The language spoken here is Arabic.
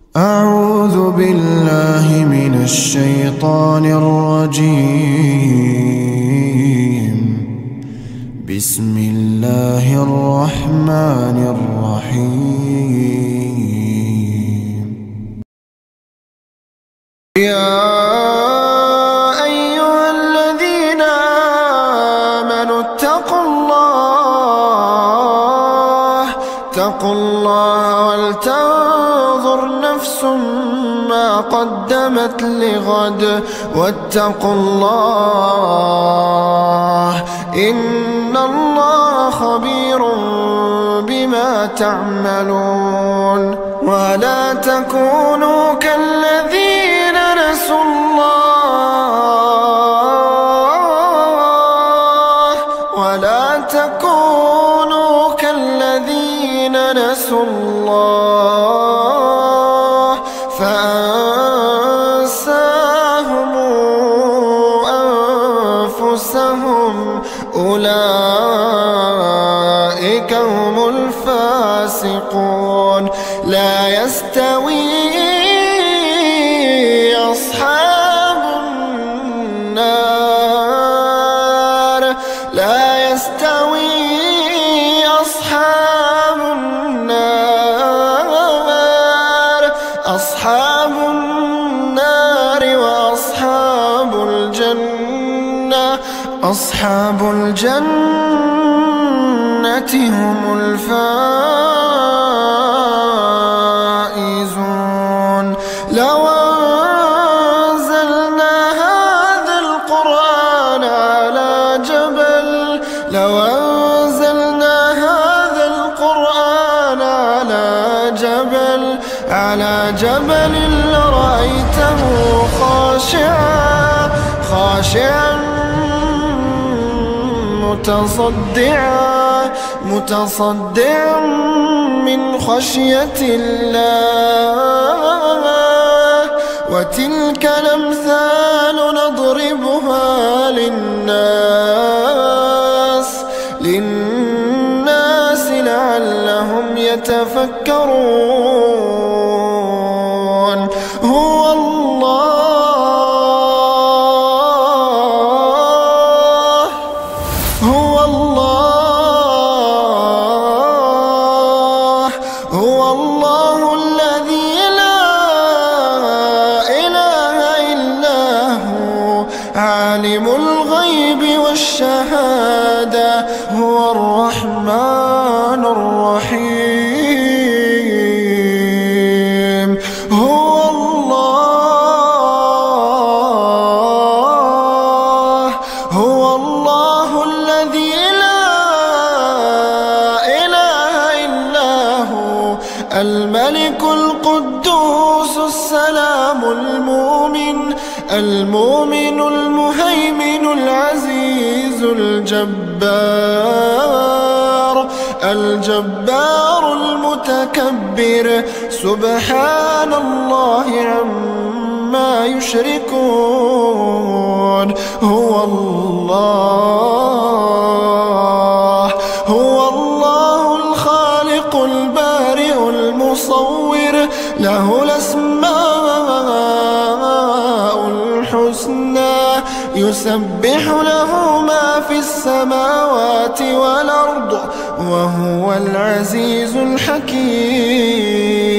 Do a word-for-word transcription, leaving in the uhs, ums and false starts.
أعوذ بالله من الشيطان الرجيم. بسم الله الرحمن الرحيم. يا أيها الذين آمنوا اتقوا الله اتقوا الله ولتنظر نفس ما قدمت لغد واتقوا الله إن الله خبير بما تعملون. ولا تكونوا كالذين نسوا الله ولا تكونوا كالذين نسوا الله فأنساهم أنفسهم أولئك هم الفاسقون. لا يستوي أصحاب النار لا يستوي أصحاب النار أصحاب النار وأصحاب الجنة أصحاب الجنة هم الفائزون. لو أنزلنا هذا القرآن على جبل لو أنزلنا هذا القرآن على جبل على جبل لرأيته خاشعا خاشعا متصدعا متصدعا من خشية الله. وتلك الأمثال نضربها للناس للناس لعلهم يتفكرون. هو الله هو الله هو الله الذي لا إله إلا هو عالم الغيب والشهادة هو الرحمن الرحيم. هو الله هو الله الذي لا إله إلا هو الملك القدوس السلام المؤمن المؤمن المهيمن العزيز الجبار الجبار المتكبر سبحان الله عما يشركون. هو الله هو الله الخالق البارئ المصور له الأسماء الحسنى يسبح له ما في السماوات والأرض وهو العزيز الحكيم.